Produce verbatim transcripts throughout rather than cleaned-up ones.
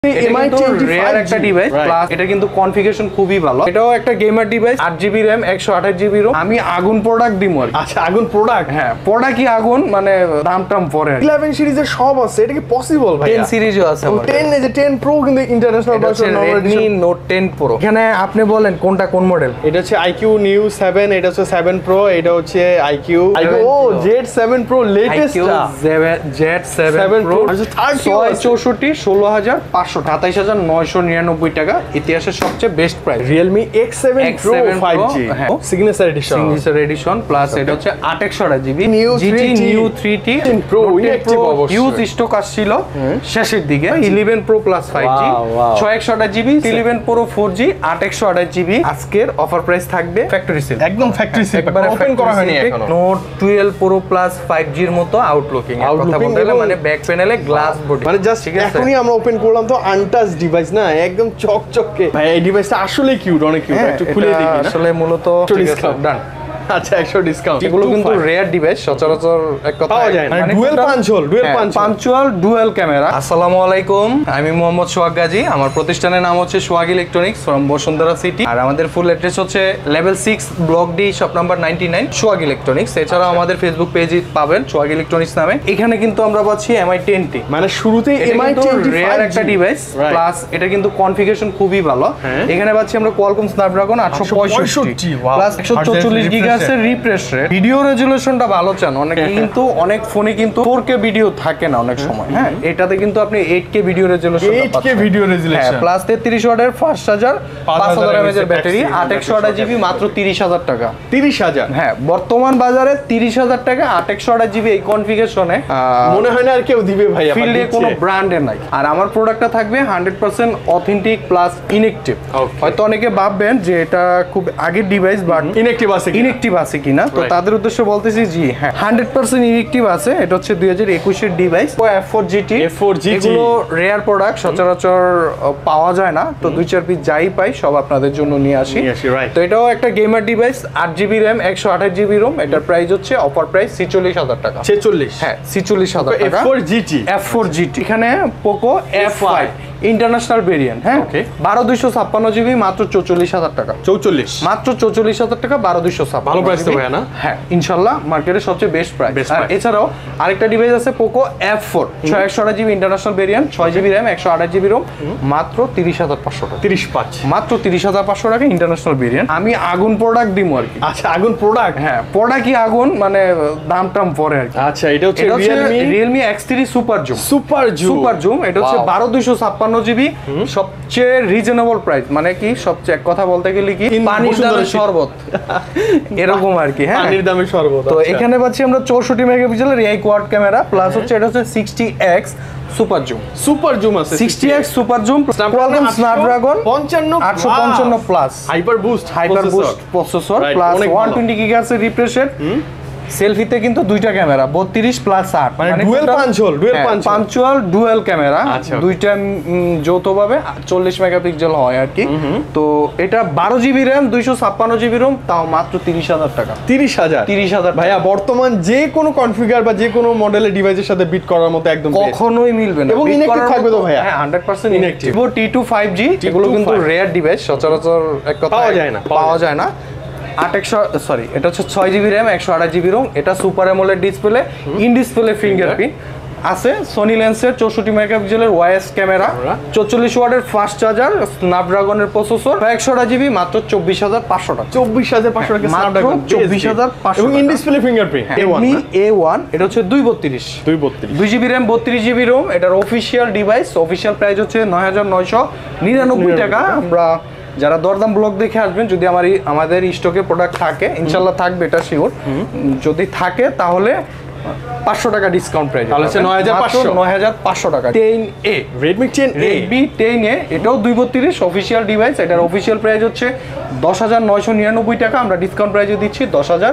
M I twenty five একটা device plus এটা কিন্তু কনফিগারেশন খুবই ভালো। এটাও একটা গেমার ডিভাইস, আট জিবি র্যাম, একশো আঠাশ জিবি রোম। আমি আগুন প্রোডাক্ট দিব আর। আচ্ছা, আগুন প্রোডাক্ট? হ্যাঁ, প্রোডাক্ট কি আগুন, মানে দাম টাম পরে। ইলেভেন সিরিজের সব আছে, এটা কি পসিবল ভাই? টেন সিরিজও আছে। টেন এই যে টেন প্রো কিন্তু international version, Redmi Note ten Pro। এখানে আপনি বলেন কোনটা কোন মডেল? এটা হচ্ছে আইকিউ নিউ সেভেন, এটা হচ্ছে সেভেন প্রো, এটা হচ্ছে iQOO Z seven pro latest, Z seven pro ছয় চৌষট্টি ষোলো হাজার পাঁচশো সাতাইশ হাজার নয়শো নিরানব্বই টাকা। ইতিহাসের সবচেয়ে best price. Realme X seven Pro five G signature edition, signature edition plus এটা হচ্ছে আট একশো আঠাশ GB GT new three T pro electric অবশ্যই ইউজ স্টক আসছিল শেষের দিকে। Eleven pro plus five G ছয় একশো আঠাশ GB, eleven pro four G আট একশো আঠাশ জিবি। আজকের অফার প্রাইস থাকবে ফ্যাক্টরি সেল, একদম ফ্যাক্টরি সেল, একবার ওপেন করা হয়নি এখনো। Note twelve pro plus five G এর মতো আউটলুকিং কথা বলতে গেলে, মানে ব্যাক প্যানেলে গ্লাস বডি, মানে জাস্ট এখনই আমরা ওপেন করলাম তো আনটাচ ডিভাইস না, একদম চকচকে ভাই। এই ডিভাইসটা আসলে কিউট, অনেক কিউট। একটু খুলে দেখি না, আসলে মূলত ডান। আচ্ছা, একশো ডিসকাউন্ট। এগুলো কিন্তু রেয়ার ডিভাইস, সচরাচর এক কথা পাওয়া যায় না। মানে dual punch hole, dual punch পাঞ্চুয়াল ডুয়াল ক্যামেরা। আসসালামু আলাইকুম, আমি মোহাম্মদ সোহাগ গাজী। আমার প্রতিষ্ঠানের নাম হচ্ছে Sohag electronics from Bashundhara city. আর আমাদের ফুল অ্যাড্রেস হচ্ছে level six block D shop number ninety nine Sohag electronics. এছাড়াও আমাদের ফেসবুক পেজে পাবেন সোহাগ ইলেকট্রনিক্স নামে। এখানে কিন্তু আমরা পাচ্ছি এম আই টেন টি, মানে শুরুতেই এম আই রেয়ার একটা ডিভাইস প্লাস এটা কিন্তু কনফিগারেশন খুবই ভালো। এখানে পাচ্ছি আমরা কোয়ালকম স্ন্যাপড্রাগন আটশো পঁয়ষট্টি প্লাস একশো চৌচল্লিশ গিগাহার্টজ এর রিফ্রেশ রেট। ভিডিও রেজুলেশনটা ভালো চান অনেকে, কিন্তু অনেক ফোনে কিন্তু ফোর কে ভিডিও থাকে না অনেক সময়। হ্যাঁ, এটাতে কিন্তু আপনি eight K video resolution eight K video resolution plus তেত্রিশ ওয়াটের ফাস্ট চার্জার, পাঁচ হাজার এমএএইচ এর ব্যাটারি, আট একশো আঠাশ জিবি মাত্র তিরিশ হাজার টাকা। তিরিশ হাজার? হ্যাঁ, বর্তমান বাজারে তিরিশ হাজার টাকা আট একশো আঠাশ জিবি এই কনফিগারেশনে মনে হয় না আর কেউ দিবে ভাই, ফিল্ডে কোনো ব্র্যান্ডে নাই। আর আমার প্রোডাক্টটা থাকবে hundred percent authentic plus inactive. হয়তো অনেকে ভাববেন যে এটা খুব আগের ডিভাইস, বাট ইনএক্টিভ আছে ইনএক্টিভ আছে কিনা, তো তাদের উদ্দেশ্যে বলতেছি জি হ্যাঁ, হান্ড্রেড পার্সেন্ট ইনএক্টিভ আছে। এটা হচ্ছে দুই হাজার একুশের ডিভাইস, F four GT. F four GT এগুলো রেয়ার প্রোডাক্ট, সচরাচর পাওয়া যায় না। তো দুই চার পিস যাই পাই সব আপনাদের জন্য নিয়ে আসি। তো এটাও একটা গেমার ডিভাইস, আট জিবি র্যাম, একশো আঠাশ জিবি রোম। এটার প্রাইস হচ্ছে অফার প্রাইস ছিচল্লিশ হাজার টাকা। ছেচল্লিশ? হ্যাঁ, ছিচল্লিশ হাজার টাকা। F four GT, F four GT. এখানে Poco F five international variant. হ্যাঁ, বারো দুইশো ছাপ্পান্ন জিবি মাত্র চৌচল্লিশ হাজার টাকা। চৌচল্লিশ মাত্র চৌচল্লিশ হাজার টাকা, বারো দুইশো ছাপ্পান্ন। ভালো প্রাইস তো ভাই না? হ্যাঁ, ইনশাল্লাহ মার্কেটের সবচেয়ে বেস্ট প্রাইস। আর এছাড়াও আরেকটা ডিভাইস আছে পোকো এফ ফোর, ছয় একশো আঠাশ জিবি ইন্টারন্যাশনাল ভেরিয়েন্ট, ছয় জিবি র্যাম, একশো আঠাশ জিবি রোম, মাত্র তিরিশ হাজার পাঁচশো টাকা। তিরিশ পাঁচ মাত্র তিরিশ হাজার পাঁচশো টাকা ইন্টারন্যাশনাল ভেরিয়েন্ট। আমি আগুন প্রোডাক্ট দিব আর কি। আচ্ছা, আগুন প্রোডাক্ট? হ্যাঁ, প্রোডাক্ট কি আগুন, মানে দাম টাম পরে আর কি। আচ্ছা, এটা হচ্ছে Realme Realme X three super zoom. Super zoom, super zoom. এটা হচ্ছে বারো দুইশো ছাপ্পান্ন জিবি, সবচেয়ে রিজনেবল প্রাইস। মানে কি সবচেয়ে এক কথা বলতে গেলে কি পানির দামের শরবত এরকম আর কি। হ্যাঁ, পানির দামের শরবত। তো এখানে পাচ্ছি আমরা চৌষট্টি মেগাপিক্সেলের এই কোয়াড ক্যামেরা, প্লাস হচ্ছে এটা হচ্ছে sixty X super zoom. Super zoom আছে, sixty X super zoom, Qualcomm Snapdragon পঞ্চান্ন আটশো পঞ্চান্ন plus, hyper boost hyper boost processor, plus one twenty gigahertz এর রিফ্রেশ রেট। সেলফিতে কিন্তু দুইটা ক্যামেরা, বত্রিশ প্লাস আট, মানে dual punch hole, dual punch পাঞ্চুয়াল ডুয়াল ক্যামেরা, দুইটা যৌথভাবে চল্লিশ মেগাপিক্সেল হয় আর কি। তো এটা বারো জিবি র্যাম, দুইশো ছাপ্পান্ন জিবি রোম, তাও মাত্র তিরিশ হাজার টাকা। তিরিশ হাজার? তিরিশ হাজার ভাইয়া বর্তমান যে কোনো কনফিগার বা যে কোনো মডেলের ডিভাইসের সাথে বিট করার মতো একদম কখনোই মিলবে না। এবং ইনএক্টিভ থাকবে তো ভাইয়া? হ্যাঁ, hundred percent inactive. Vivo T two five G, এগুলো কিন্তু রেয়ার ডিভাইস, সচরাচর এক কথা পাওয়া যায় না, পাওয়া যায় না। আট একশো সরি এটা হচ্ছে ছয় জিবি র্যাম, একশো আঠাশ জিবি রোম। এটা super AMOLED display, in display fingerprint আছে। সোনি লেন্সের চৌষট্টি মেগাপিক্সেলের ওয়াইএস ক্যামেরা, চৌচল্লিশ ওয়াটের ফাস্ট চার্জার, স্ন্যাপড্রাগনের প্রসেসর, একশো আঠাশ জিবি মাত্র চব্বিশ হাজার পাঁচশো টাকা। চব্বিশ হাজার পাঁচশো টাকা স্ন্যাপড্রাগন, চব্বিশ হাজার পাঁচশো। ইন ডিসপ্লে ফিঙ্গারপ্রিন্ট এ ওয়ান, এটা হচ্ছে দুই বত্রিশ, দুই বত্রিশ, দুই জিবি র্যাম, বত্রিশ জিবি রোম। এটার অফিসিয়াল ডিভাইস, অফিসিয়াল প্রাইস হচ্ছে নয় হাজার নয়শো নিরানব্বই টাকা। আমরা যারা দরদাম ব্লগ দেখে আসবেন, যদি আমার আমাদের স্টকে প্রোডাক্ট থাকে, ইনশাল্লাহ থাকবে এটা শিওর, যদি থাকে তাহলে পাঁচশো টাকা ডিসকাউন্ট প্রাইস, তাহলে হচ্ছে নয় হাজার পাঁচশো, নয় হাজার পাঁচশো টাকা। Ten A, Redmi ten A, Redmi ten A, এটাও দুই বত্রিশ অফিসিয়াল ডিভাইস। এটার অফিসিয়াল প্রাইস হচ্ছে দশ হাজার নয়শো নিরানব্বই টাকা। আমরা ডিসকাউন্ট প্রাইসে দিচ্ছি দশ হাজার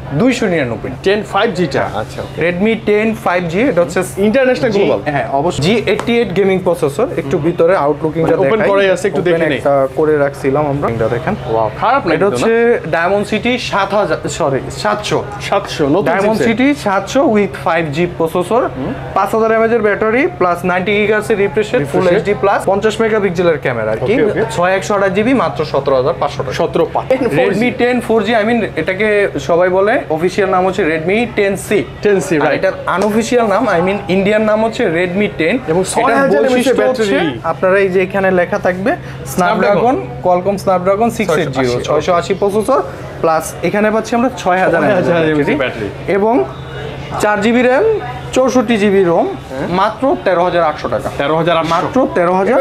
দুইশো নিরানব্বই। টেন ফাইভ জিটা, আচ্ছা রেডমি টেন ফাইভ জি, এটা হচ্ছে ইন্টারন্যাশনাল গ্লোবাল। হ্যাঁ অবশ্যই G eighty eight gaming processor. একটু ভিতরে আউটলুকিংটা দেখাই, ওপেন করে আছে, একটু দেখে নেই। একটা করে রাখছিলাম আমরা, এটা দেখেন। ওয়াও, খারাপ না। এটা হচ্ছে ডায়মন্ড সিটি সাত হাজার সরি সাতশো সাতশো নতুন ডায়মন্ড সিটি সাতশো উইথ ফাইভ জি প্রসেসর, পাঁচ হাজার এমএএইচ এর battery plus ninety gigahertz refresh rate, full HD plus পঞ্চাশ মেগাপিক্সেলের ক্যামেরা আর কি, ছয় একশো আঠাশ জিবি মাত্র সতেরো হাজার পাঁচশো টাকা। সতেরো পাঁচ Redmi ten four G, I mean এটাকে সবাই বলে অফিসিয়াল নাম হচ্ছে Redmi ten C. Ten C right, এটা আনঅফিসিয়াল নাম, আই মিন ইন্ডিয়ান নাম হচ্ছে রেডমি টেন। এবং ছয় হাজার এমএএইচ এর ব্যাটারি। আপনারা এই যে এখানে লেখা থাকবে Snapdragon, Qualcomm Snapdragon six eight zero, ছয়শো আশি প্রসেসর প্লাস এখানে পাচ্ছি আমরা ছয় হাজার এমএএইচ ব্যাটারি এবং চার জিবি র্যাম, চৌষট্টি জিবি রোম, মাত্র তেরো হাজার আটশো টাকা। তেরো হাজার মাত্র তেরো হাজার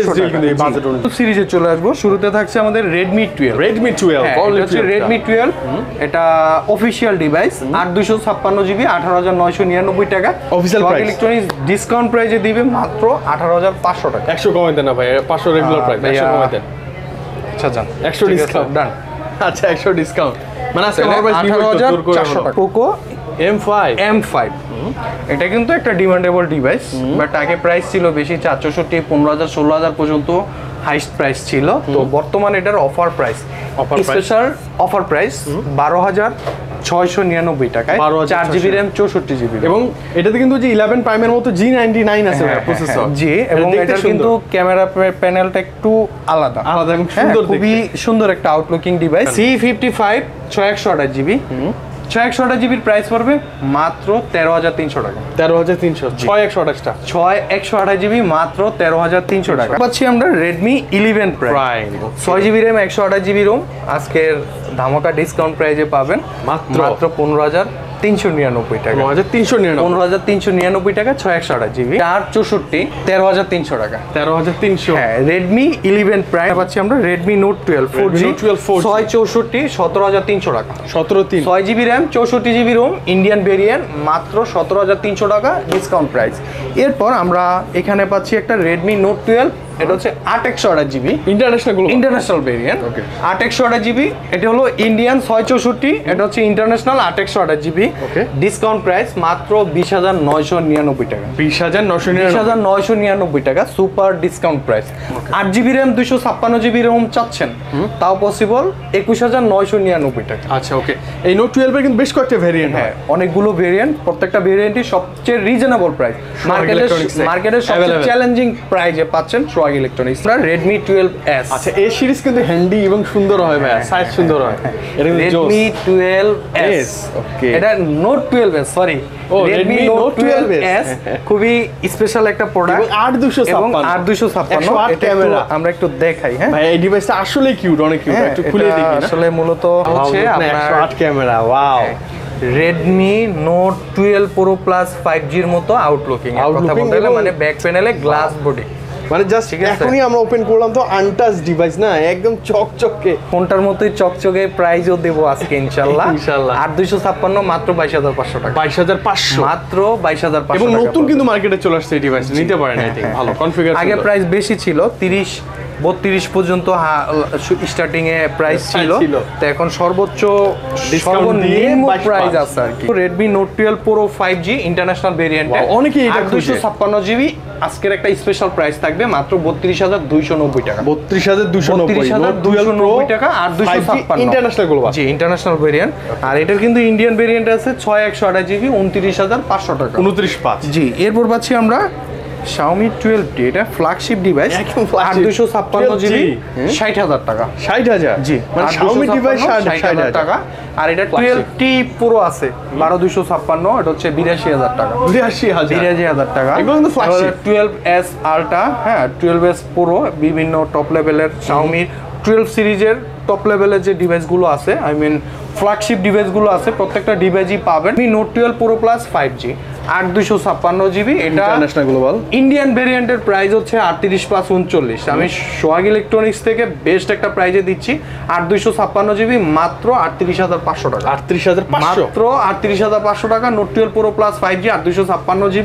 সিরিজে চলে আসবো। শুরুতে থাকছে আমাদের Redmi twelve. Redmi twelve Redmi twelve এটা অফিসিয়াল ডিভাইস, আট দুইশো ছাপ্পান্ন জিবি, আঠারো হাজার নয়শো নিরানব্বই টাকা। অফিসিয়াল ইলেকট্রনিক্স ডিসকাউন্ট প্রাইসে দিবে মাত্র আঠারো হাজার পাঁচশো টাকা। একশো কমাই দেন না ভাই, পাঁচশো রেগুলার প্রাইস, একশো কমাই দেন। আচ্ছা যান, একশো ডিসকাউন্ট ডান। আচ্ছা একশো ডিসকাউন্ট মানে আজকে আঠারো হাজার চারশো টাকা। Poco M five M five এটা কিন্তু একটা ডিমান্ডেবল ডিভাইস, বাট আগে প্রাইস ছিল বেশি, চার চৌষট্টি পনেরো হাজার ষোলো হাজার পর্যন্ত হাইস্ট প্রাইস ছিল। তো বর্তমানে এটার offer price, special offer price বারো হাজার ছয়শো নিরানব্বই টাকায়, চার জিবি র্যাম, চৌষট্টি জিবি। এবং এটাতে কিন্তু যে ইলেভেন প্রাইমের মতো জি নাইনটি নাইন আছে প্রসেসর জি, এবং এটার কিন্তু ক্যামেরা প্যানেলটা একটু আলাদা আলাদা এবং সুন্দর, খুবই সুন্দর একটা outlooking device. C fifty five ছয় একশো আঠাশ জিবি, ছয় একশো আঠাশ জিবির প্রাইস পড়বে মাত্র তেরো হাজার তিনশো টাকা। তেরো হাজার তিনশো ছয় একশো আঠাশটা ছয় একশো আঠাশ জিবি মাত্র তেরো হাজার তিনশো টাকা পাচ্ছি আমরা। রেডমি ইলেভেন প্রাইম ছয় জিবি র্যাম, একশো আঠাশ জিবি রোম, আজকের ধামাকা ডিসকাউন্ট প্রাইজে পাবেন মাত্র মাত্র পনেরো হাজার তিনশো নিরানব্বই টাকা। পনেরো হাজার তিনশো নিরানব্বই পনেরো হাজার তিনশো নিরানব্বই টাকা, ছয় একশো আঠাশ জিবি, চার চৌষট্টি, তেরো হাজার তিনশো টাকা। তেরো হাজার তিনশো হ্যাঁ, রেডমি ইলেভেন প্রাইম পাচ্ছি আমরা। Redmi note twelve four G, ছয় চৌষট্টি, সতেরো হাজার তিনশো টাকা। সতেরো তিন ছয় জিবি র্যাম, চৌষট্টি জিবি রোম, ইন্ডিয়ান ভেরিয়েন্ট, মাত্র সতেরো হাজার তিনশো টাকা ডিসকাউন্ট প্রাইস। এরপর আমরা এখানে পাচ্ছি একটা রেডমি নোট টুয়েলভ, এটা হচ্ছে আট একশো আঠাশ জিবি ইন্টারন্যাশনাল ইন্টারন্যাশনাল ভেরিয়েন্ট, আট একশো আঠাশ জিবি। এটা হলো ইন্ডিয়ান ছয় চৌষট্টি, এটা হচ্ছে ইন্টারন্যাশনাল আট একশো আঠাশ জিবি। ডিসকাউন্ট প্রাইস মাত্র বিশ হাজার নয়শো নিরানব্বই টাকা। বিশ হাজার নয়শো বিশ হাজার নয়শো নিরানব্বই টাকা সুপার ডিসকাউন্ট প্রাইস। আট জিবি র্যাম, দুইশো ছাপ্পান্ন জিবি রোম চাচ্ছেন, তাও পসিবল, একুশ হাজার নয়শো নিরানব্বই টাকা। আচ্ছা ওকে, এই নোট টুয়েলভ এর কিন্তু বেশ কয়েকটা ভেরিয়েন্ট, হ্যাঁ অনেকগুলো ভেরিয়েন্ট, প্রত্যেকটা ভেরিয়েন্টই সবচেয়ে রিজনেবল প্রাইস, মার্কেটের মার্কেটের সবচেয়ে চ্যালেঞ্জিং প্রাইসে পাচ্ছেন Sohag Electronics. Redmi twelve S, আচ্ছা এই সিরিজ কিন্তু হ্যান্ডি এবং সুন্দর হয় ভাই, সাইজ সুন্দর হয়। রেডমি টুয়েলভ এস, ওকে এটা note twelve S, sorry Redmi note twelve S, খুবই স্পেশাল একটা প্রোডাক্ট, আট দুইশো ছাপ্পান্ন, আট দুইশো ছাপ্পান্ন ক্যামেরা। আমরা একটু দেখাই, হ্যাঁ ভাই এই ডিভাইসটা আসলে কিউট, অনেক কিউট, একটু খুলে দেখি। আসলে মূলত হচ্ছে আপনার একশো আট camera, wow. Redmi note twelve pro plus five জির মতো আউটলুকিং, কথা বলতে গেলে মানে ব্যাক প্যানেলে গ্লাস বডি, মানে জাস্ট এখনই আমরা ওপেন করলাম তো আনটাচ ডিভাইস না, একদম চকচকে ফোনটার মতোই চকচকে। প্রাইসও দেবো আজকে ইনশাআল্লাহ ইনশাআল্লাহ আট দুইশো ছাপ্পান্ন, মাত্র বাইশ হাজার পাঁচশো টাকা। বাইশ হাজার পাঁচশো মাত্র বাইশ হাজার পাঁচশো। এবং নতুন কিন্তু মার্কেটে চলে আসছে এই ডিভাইস, নিতে পারেন আই থিং, ভালো কনফিগারেশন। আগে প্রাইস বেশি ছিল, তিরিশ বত্রিশ পর্যন্ত স্টার্টিং এ প্রাইস ছিল, তো এখন সর্বোচ্চ সর্বনিম্ন প্রাইস আছে আর কি। Redmi note twelve pro five G international ভেরিয়েন্টে অনেকেই এটা দুইশো ছাপ্পান্ন জিবি, আজকের একটা স্পেশাল প্রাইস থাকবে মাত্র বত্রিশ হাজার দুইশো নব্বই টাকা। বত্রিশ হাজার দুইশো নব্বই টাকা আর দুইশো ছাপ্পান্ন international global, G international variant. আর এটার কিন্তু ইন্ডিয়ান ভেরিয়েন্ট আছে ছয় একশো আঠাশ জিবি, উনত্রিশ হাজার পাঁচশো টাকা, উনত্রিশ পাঁচ। জি এরপর পাচ্ছি আমরা Xiaomi টুয়েলভ ডি, এটা ফ্ল্যাগশিপ ডিভাইস, আট দুইশো ছাপ্পান্ন জিবি, ষাট হাজার টাকা। ষাট হাজার জি, মানে Xiaomi ডিভাইস ষাট হাজার টাকা। আর এটা টুয়েলভ টি পুরো আছে বারো দুইশো ছাপ্পান্ন, এটা হচ্ছে বিরাশি হাজার টাকা, বিরাশি হাজার বিরাশি হাজার টাকা। টুয়েলভ এস আলট্রা, হ্যাঁ টুয়েলভ এস পুরো, বিভিন্ন টপ লেভেলের Xiaomi টুয়েলভ সিরিজের টপ লেভেলের যে ডিভাইসগুলো আছে, আই মিন ফ্ল্যাগশিপ ডিভাইসগুলো আছে, প্রত্যেকটা ডিভাইসই পাবেন। Note twelve pro plus five G, আট দুইশো ছাপ্পান্ন জিবি, এটা ইন্টারন্যাশনাল গ্লোবাল। ইন্ডিয়ান ভেরিয়েন্টের প্রাইস হচ্ছে আটত্রিশ পাঁচ উনচল্লিশ। আমি সোহাগ ইলেকট্রনিক্স থেকে বেস্ট একটা প্রাইজে দিচ্ছি, আট দুইশো ছাপ্পান্ন জিবি মাত্র আটত্রিশ হাজার পাঁচশো টাকা। আটত্রিশ হাজার মাত্র আটত্রিশ হাজার পাঁচশো টাকা। Note twelve pro plus five G, আট দুইশো ছাপ্পান্ন জিবি,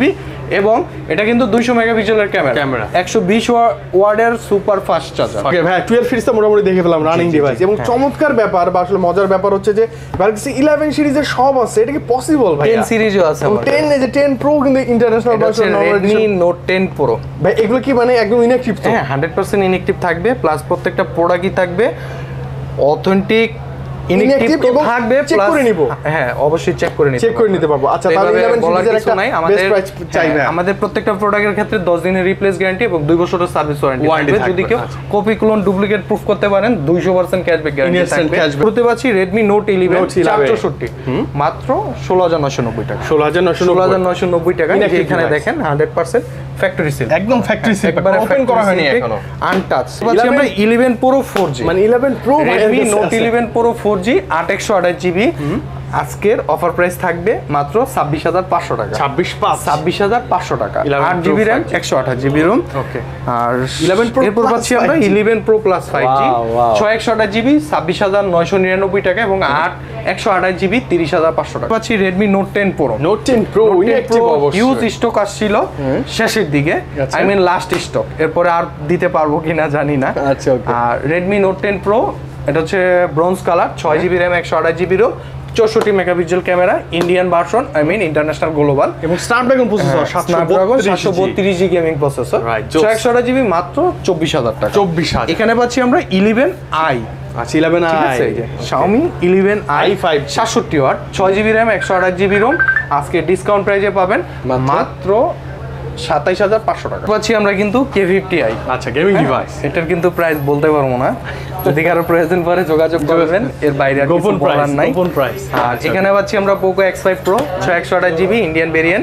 এবং এটা কিন্তু দুইশো মেগাপিক্সেলের ক্যামেরা ক্যামেরা একশো বিশ ওয়াটের সুপার ফাস্ট চার্জার। ওকে ভাই টুয়েলভ সিরিজটা মোটামুটি দেখে ফেলাম রানিং ডিভাইস এবং চমৎকার ব্যাপার বা আসলে মজার ব্যাপার হচ্ছে যে গ্যালাক্সি ইলেভেন সিরিজের সব আছে, এটা কি পসিবল ভাই? টেন সিরিজও আছে, টেন এই যে টেন প্রো কিন্তু international version Redmi Note ten Pro ভাই, এগুলো কি মানে একদম ইনঅ্যাকটিভ? হ্যাঁ হান্ড্রেড পার্সেন্ট ইনঅ্যাকটিভ থাকবে, প্লাস প্রত্যেকটা প্রোডাক্টই থাকবে অথেন্টিক ইনঅ্যাকটিভ থাকবে, চেক করে নিব। হ্যাঁ অবশ্যই চেক করে নিতে চেক করে নিতে পারবো। আচ্ছা তাহলে ইলেভেন সিরিজের একটা বেস্ট প্রাইস চাইবে। আমাদের প্রত্যেকটা প্রোডাক্টের ক্ষেত্রে দশ দিনের রিপ্লেস গ্যারান্টি এবং দুই বছরের সার্ভিস ওয়ারেন্টি থাকবে। যদি কেউ কপি ক্লোন ডুপ্লিকেট প্রুফ করতে পারেন দুইশো পার্সেন্ট ক্যাশব্যাক গ্যারান্টি থাকবে। করতে পারছি Redmi Note ইলেভেন চারশো চৌষট্টি মাত্র ষোলো হাজার নয়শো নব্বই টাকা। ষোলো হাজার নয়শো নব্বই টাকা। এখানে দেখেন হান্ড্রেড পার্সেন্ট ফ্যাক্টরি সিল, একদম ফ্যাক্টরি সিল, ওপেন করা হয়নি এখনো, আনটাচ। পাচ্ছি আমরা ইলেভেন Pro ফোর জি, মানে eleven Pro Redmi Note eleven Pro four G আট একশো আঠাশ জিবি। আজকের অফার প্রাইস থাকবে মাত্র ছাব্বিশ হাজার পাঁচশো টাকা। ছাব্বিশ পাঁচ ছাব্বিশ হাজার পাঁচশো টাকা। আট জিবি র্যাম একশো আঠাশ জিবি রোম। ওকে আর ইলেভেন Pro এরপর পাচ্ছি আমরা eleven Pro plus five G ছয় একশো আঠাশ জিবি ছাব্বিশ হাজার নয়শো নিরানব্বই টাকা এবং আট একশো আঠাশ জিবি তিরিশ হাজার পাঁচশো টাকা। পাচ্ছি Redmi Note ten Pro। Note ten Pro huge stock আসছিল শেষের দিকে, আই মিন লাস্ট স্টক, এরপরে আর দিতে পারবো কিনা জানি না। আচ্ছা ওকে। আর Redmi Note টেন Pro এটা হচ্ছে ব্রোঞ্জ কালার, ছয় জিবি র্যাম একশো আঠাশ জিবি রোম, চৌষট্টি megapixel camera, Indian version, I mean international global এবং স্ন্যাপড্রাগন প্রসেসর সাতশো বত্রিশ জি গেমিং প্রসেসর, একশো আঠাশ জিবি মাত্র চব্বিশ হাজার টাকা। চব্বিশ হাজার। এখানে পাচ্ছি আমরা ইলেভেন আই। আচ্ছা eleven I Xiaomi eleven I five সাতষট্টি ওয়াট, ছয় জিবি র্যাম একশো আঠাশ জিবি রোম, আজকে ডিসকাউন্ট প্রাইসে পাবেন মাত্র সাতাইশ হাজার পাঁচশো টাকা। পাচ্ছি আমরা কিন্তু কে ফিফটি আই। আচ্ছা গেমিং ডিভাইস, এটার কিন্তু প্রাইস বলতে পারবো না, যদি কারো প্রয়োজন পরে যোগাযোগ করবেন, এর বাইরে আর কিছু বলার নাই। গোপন প্রাইস। আর এখানে পাচ্ছি আমরা পোকো এক্স ফাইভ প্রো ছয় একশো আঠাশ জিবি ইন্ডিয়ান ভেরিয়েন্ট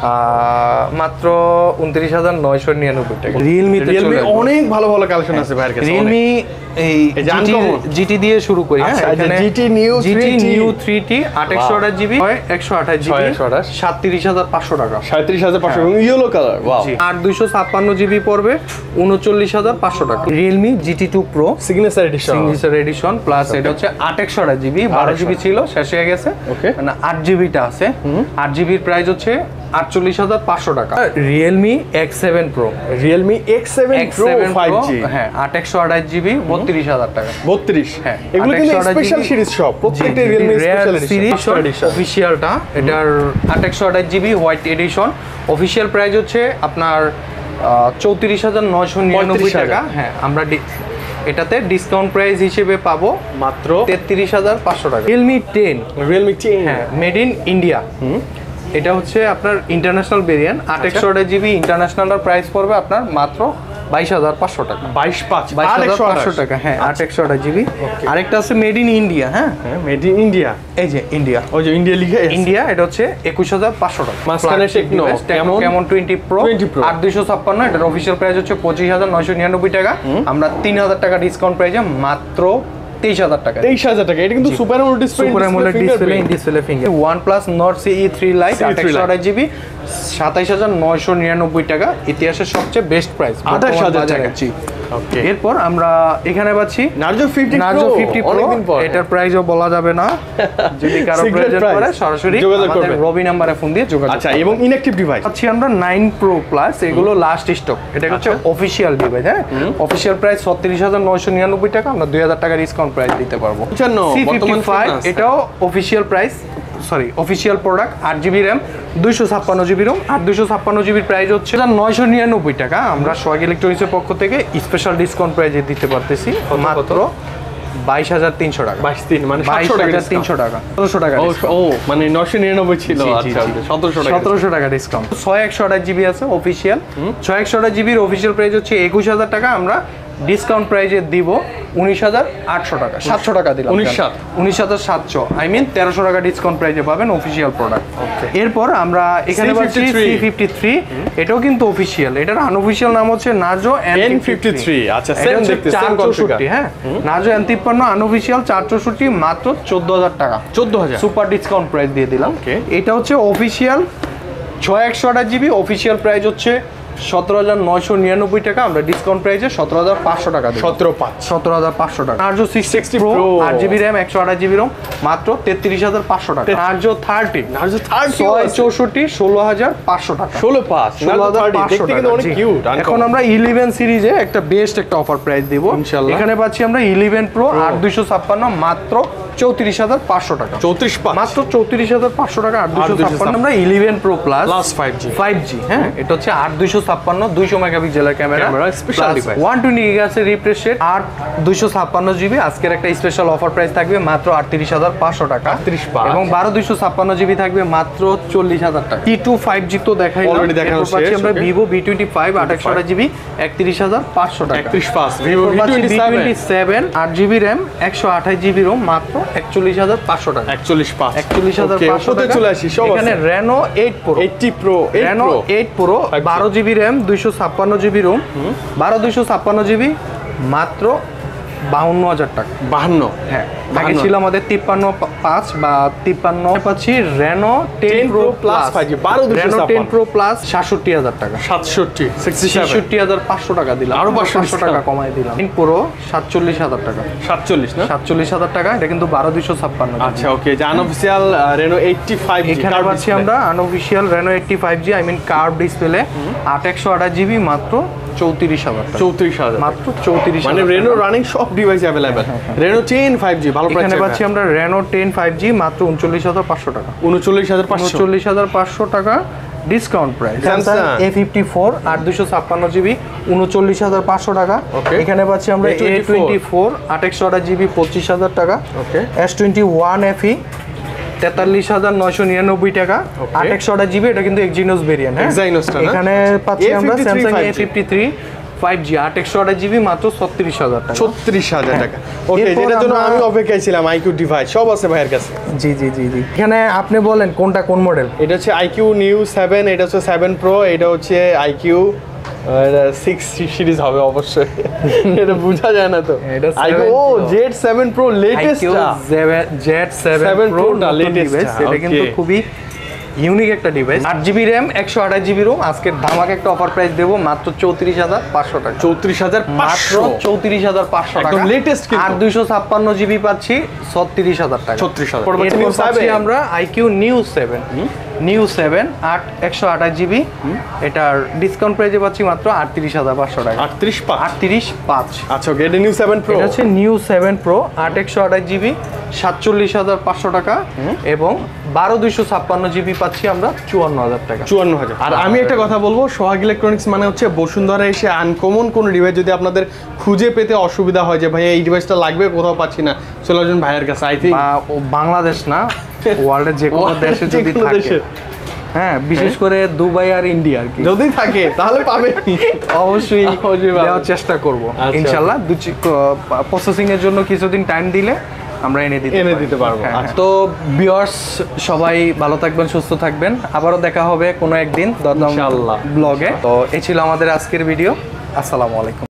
মাত্র উনত্রিশ হাজার নয়শো নিরানব্বই টাকা। রিয়েলমি রিয়েলমি অনেক ভালো ভালো কালেকশন আছে ভাইয়ের কাছে। রিয়েলমি এই জিটি দিয়ে শুরু করি। হ্যাঁ এখানে GT new GT new three T আট একশো আঠাশ জিবি একশো আঠাশ জিবি সাতত্রিশ হাজার পাঁচশো টাকা। সাঁত্রিশ হাজার পাঁচশো ইয়েলো কালার। ওয়াও। আর দুইশো ছাপ্পান্ন জিবি পড়বে উনচল্লিশ হাজার পাঁচশো টাকা। Realme GT two pro signature edition signature edition plus এটা হচ্ছে আট একশো আঠাশ জিবি, বারো জিবি ছিল শেষ হয়ে গেছে, মানে আট জিবিটা আছে। আট জিবির প্রাইস হচ্ছে আটচল্লিশ হাজার পাঁচশো টাকা। Realme X seven pro Realme X seven pro five G, হ্যাঁ আট একশো আঠাশ জিবি বত্রিশ হাজার টাকা। বত্রিশ, হ্যাঁ এগুলো কিন্তু স্পেশাল সিরিজ সব, প্রত্যেকটা রিয়েলমি স্পেশাল সিরিজ। অফিশিয়ালটা এটার আট একশো আঠাশ GB white edition, official price হচ্ছে আপনার চৌত্রিশ হাজার নয়শো নিরানব্বই টাকা। হ্যাঁ আমরা এটাতে ডিসকাউন্ট প্রাইস হিসেবে পাবো মাত্র তেত্রিশ হাজার পাঁচশো টাকা। রিয়েলমি টেন রিয়েলমি টেন হ্যাঁ মেড ইন ইন্ডিয়া, এটা হচ্ছে আপনার ইন্টারন্যাশনাল ভেরিয়েন্ট, আট একশো আঠাশ জিবি ইন্টারন্যাশনালটার প্রাইস পড়বে আপনার মাত্র বাইশ হাজার পাঁচশো টাকা। বাইশ পাঁচ বাইশ হাজার পাঁচশো টাকা। হ্যাঁ আট একশো আঠাশ জিবি। আরেকটা আছে মেড ইন ইন্ডিয়া। হ্যাঁ মেড ইন ইন্ডিয়া, এই যে ইন্ডিয়া, ওই যে ইন্ডিয়া লিখে ইন্ডিয়া, এটা হচ্ছে একুশ হাজার পাঁচশো টাকা। মাঝখানে টেকনো কেমন টোয়েন্টি প্রো আট দুইশো ছাপ্পান্ন, এটার অফিসিয়াল প্রাইস হচ্ছে পঁচিশ হাজার নয়শো নিরানব্বই টাকা। আমরা তিন হাজার টাকা ডিসকাউন্ট প্রাইসে মাত্র তেইশ হাজার টাকা। তেইশ হাজার টাকা। এটা কিন্তু super AMOLED display, super AMOLED display in display finger. OnePlus Nord C E three Lite আট একশো আঠাশ জিবি সাতাইশ হাজার নয়শো নিরানব্বই টাকা, ইতিহাসের সবচেয়ে বেস্ট প্রাইস আঠাশ হাজার টাকা। ওকে, এরপর আমরা এখানে পাচ্ছি Narzo fifty Narzo fifty pro, এটার প্রাইসও বলা যাবে না, যদি কারো প্রয়োজন পড়ে সরাসরি আমাদের রবি নম্বরে ফোন দিয়ে যোগাযোগ। আচ্ছা এবং ইনঅ্যাকটিভ ডিভাইস পাচ্ছি আমরা নাইন প্রো প্লাস, এগুলো লাস্ট স্টক, এটা হচ্ছে অফিশিয়াল ডিভাইস। হ্যাঁ অফিশিয়াল প্রাইস ছত্রিশ হাজার নয়শো নিরানব্বই টাকা, আমরা দুই হাজার টাকা ডিসকাউন্ট প্রাইস দিতে পারবো। সি ফিফটি ফাইভ এটাও official price, sorry official product, আট জিবি র্যাম দুইশো ছাপ্পান্ন জিবি রোম, আর দুইশো ছাপ্পান্ন জিবির প্রাইস হচ্ছে নয়শো নিরানব্বই টাকা। আমরা সোহাগ ইলেকট্রনিক্সের পক্ষ থেকে স্পেশাল ডিসকাউন্ট প্রাইসে দিতে পারতেছি মাত্র বাইশ হাজার তিনশো টাকা। বাইশ তিন মানে বাইশ হাজার তিনশো টাকা, সতেরোশো টাকা। ও মানে নয়শো নিরানব্বই ছিল, আচ্ছা সতেরোশো টাকা, সতেরোশো টাকা ডিসকাউন্ট। ছয় একশো আঠাশ জিবি আছে অফিশিয়াল, ছয় একশো আঠাশ জিবির অফিশিয়াল প্রাইস হচ্ছে একুশ হাজার টাকা, আমরা ডিসকাউন্ট প্রাইসে দিব উনিশ হাজার আটশো টাকা, সাতশো টাকা দিলাম, উনিশ সাত উনিশ হাজার সাতশো, আই মিন তেরোশো টাকা ডিসকাউন্ট প্রাইসে পাবেন অফিশিয়াল প্রোডাক্ট। এরপর আমরা এখানে পাচ্ছি সি ফিফটি থ্রি, এটাও কিন্তু অফিশিয়াল, এটার আনঅফিশিয়াল নাম হচ্ছে নার্জো এন ফিফটি থ্রি। আচ্ছা সেম দেখতে সেম কনফিগার। হ্যাঁ নার্জো এন তিপ্পান্ন আনঅফিশিয়াল চার চৌষট্টি, মাত্র চোদ্দ হাজার টাকা, চোদ্দ হাজার সুপার ডিসকাউন্ট প্রাইস দিয়ে দিলাম। এটা হচ্ছে অফিশিয়াল ছয় একশো আঠাশ জিবি, অফিশিয়াল প্রাইস হচ্ছে সতেরো হাজার নয়শো নিরানব্বই টাকা, আমরা ডিসকাউন্ট প্রাইসে সতেরো হাজার পাঁচশো টাকা দিই। সতেরো পাঁচ সতেরো হাজার পাঁচশো টাকা। নার্জো সিক্সটি প্রো আট জিবি র্যাম একশো আঠাশ জিবি রোম মাত্র তেত্রিশ হাজার পাঁচশো টাকা। নার্জো থার্টি নার্জো থার্টি ছয় চৌষট্টি ষোলো হাজার পাঁচশো টাকা। ষোলো পাঁচ ষোলো হাজার পাঁচশো টাকা। এখন আমরা ইলেভেন সিরিজে একটা বেস্ট একটা অফার প্রাইস দিব ইনশাআল্লাহ। এখানে পাচ্ছি আমরা ইলেভেন প্রো আট দুইশো ছাপ্পান্ন মাত্র চৌত্রিশ হাজার পাঁচশো টাকা। চৌত্রিশ মাত্র চৌত্রিশ হাজার পাঁচশো টাকা আট দুইশো ছাপ্পান্ন। আমরা eleven pro plus five G five G হ্যাঁ, এটা হচ্ছে আট দুইশো ছাপ্পান্ন দুইশো মেগাপিক্সেলের camera, special device one twenty গিগাহার্টজের রিফ্রেশ রেট, আট দুইশো ছাপ্পান্ন জিবি। আজকের একটা স্পেশাল অফার প্রাইস থাকবে মাত্র আটত্রিশ হাজার পাঁচশো টাকা। এবং বারো দুইশো ছাপ্পান্ন জিবি থাকবে মাত্র চল্লিশ হাজার টাকা। টি টু ফাইভ জি তো দেখাই অলরেডি দেখানো শেষ। আমরা ভিভো ভি টোয়েন্টি ফাইভ আঠাশশো আঠাশ জিবি একত্রিশ হাজার পাঁচশো টাকা। একত্রিশ পাঁচ ভিভো ভি টোয়েন্টি সেভেন আট জিবি র্যাম একশো আঠাশ জিবি রোম মাত্র একচল্লিশ হাজার পাঁচশো টাকা। একচল্লিশ পাঁচ একচল্লিশ হাজার পাঁচশো টাকা। চলে আসি সব এখানে Reno eight pro eighty pro Reno eight pro বারো জিবি র্যাম দুইশো ছাপ্পান্ন জিবি রোম বারো দুইশো ছাপ্পান্ন জিবি মাত্র বাউন্ন হাজার টাকা। বাহান্ন হ্যাঁ, আগে ছিল আমাদের তিপ্পান্ন পাঁচ বা তিপ্পান্ন পাচ্ছি Reno ten pro plus Reno ten pro plus সাতষট্টি হাজার টাকা। সাতষট্টি ছেষট্টি হাজার পাঁচশো টাকা দিলাম, আরো পাঁচশো টাকা কমাই দিলাম। প্রো সাতচল্লিশ হাজার টাকা। সাতচল্লিশ না সাতচল্লিশ হাজার টাকা, এটা কিন্তু বারো দুইশো ছাপ্পান্ন। আচ্ছা ওকে, যে আনঅফিশিয়াল রেনো এইটটি ফাইভ এখানে পাচ্ছি আমরা unofficial Reno eighty five G I mean curve display আট একশো আঠাশ জিবি মাত্র চৌত্রিশ হাজার টাকা। চৌত্রিশ হাজার মাত্র চৌত্রিশ মানে রেনো রানিং সব device available. Reno ten five G ভালো প্রাইসে এখানে পাচ্ছি আমরা রেনো টেন ফাইভ জি মাত্র উনচল্লিশ হাজার পাঁচশো টাকা। উনচল্লিশ হাজার পাঁচশো উনচল্লিশ হাজার পাঁচশো টাকা discount price. Samsung A fifty four আট দুইশো ছাপ্পান্ন জিবি উনচল্লিশ হাজার পাঁচশো টাকা। এখানে পাচ্ছি আমরা এ টোয়েন্টি ফোর আট একশো আঠাশ জিবি পঁচিশ হাজার টাকা। Okay, S twenty one FE তেতাল্লিশ হাজার নয়শো নিরানব্বই টাকা আট একশো আঠাশ জিবি, এটা কিন্তু এক্সিনোস ভেরিয়েন্ট। হ্যাঁ, এখানে পাচ্ছি আমরা Samsung A fifty three five G আট একশো আঠাশ জিবি মাত্র ছত্রিশ হাজার টাকা। ছত্রিশ হাজার টাকা। ওকে, যেটার জন্য আমি অপেক্ষায় ছিলাম। আইকিউ ডিভাইস সব আছে ভাইয়ের কাছে। জি জি জি জি এখানে আপনি বলেন কোনটা কোন মডেল? এটা হচ্ছে আইকিউ নিউ সেভেন, এটা হচ্ছে সেভেন প্রো, এটা হচ্ছে আইকিউ সিক্স সিরিজ হবে অবশ্যই। এটা বোঝা যায় না তো। ও Z seven pro latest, Z seven pro latest, এটা কিন্তু খুবই ইউনিক একটা ডিভাইস। আট জিবি র্যাম একশো আঠাশ জিবি রোম। আজকের ধামাকা একটা অফার প্রাইস দেবো মাত্র চৌত্রিশ হাজার পাঁচশো টাকা। চৌত্রিশ হাজার মাত্র চৌত্রিশ হাজার পাঁচশো টাকা লেটেস্ট। আর দুইশো ছাপ্পান্ন জিবি পাচ্ছি ছত্রিশ হাজার টাকা। ছত্রিশ হাজার পাচ্ছি আমরা iQOO new seven new seven আট একশো আঠাশ জিবি, এটার ডিসকাউন্ট প্রাইসে পাচ্ছি মাত্র আটত্রিশ হাজার পাঁচশো টাকা। আটত্রিশ পাঁচ আটত্রিশ পাঁচ আচ্ছা ওকে, এটা নিউ সেভেন প্রো, এটা হচ্ছে নিউ সেভেন প্রো আট একশো আঠাশ জিবি সাতচল্লিশ হাজার পাঁচশো টাকা এবং বারো দুইশো ছাপ্পান্ন জিবি পাচ্ছি আমরা চুয়ান্ন হাজার টাকা। চুয়ান্ন হাজার। আর আমি একটা কথা বলবো, সোহাগ ইলেকট্রনিক্স মানে হচ্ছে বসুন্ধরা এসে আনকমন কোনো ডিভাইস যদি আপনাদের খুঁজে পেতে অসুবিধা হয় যে ভাইয়া এই ডিভাইসটা লাগবে কোথাও পাচ্ছি না, চলে আসবেন ভাইয়ের কাছে। আই থিঙ্ক বাংলাদেশ না, ওয়ার্ল্ডের যে কোনো দেশে যদি থাকে, হ্যাঁ বিশেষ করে দুবাই আর ইন্ডিয়া আর কি যদি থাকে তাহলে পাবে অবশ্যই দেওয়ার চেষ্টা করব ইনশাআল্লাহ। প্রসেসিং এর জন্য কিছুদিন টাইম দিলে আমরা এনে দিতে এনে দিতে পারবো। তো ভিউয়ার্স সবাই ভালো থাকবেন, সুস্থ থাকবেন, আবারও দেখা হবে কোনো একদিন দরদাম ব্লগে। তো এই ছিল আমাদের আজকের ভিডিও। আসসালামু আলাইকুম।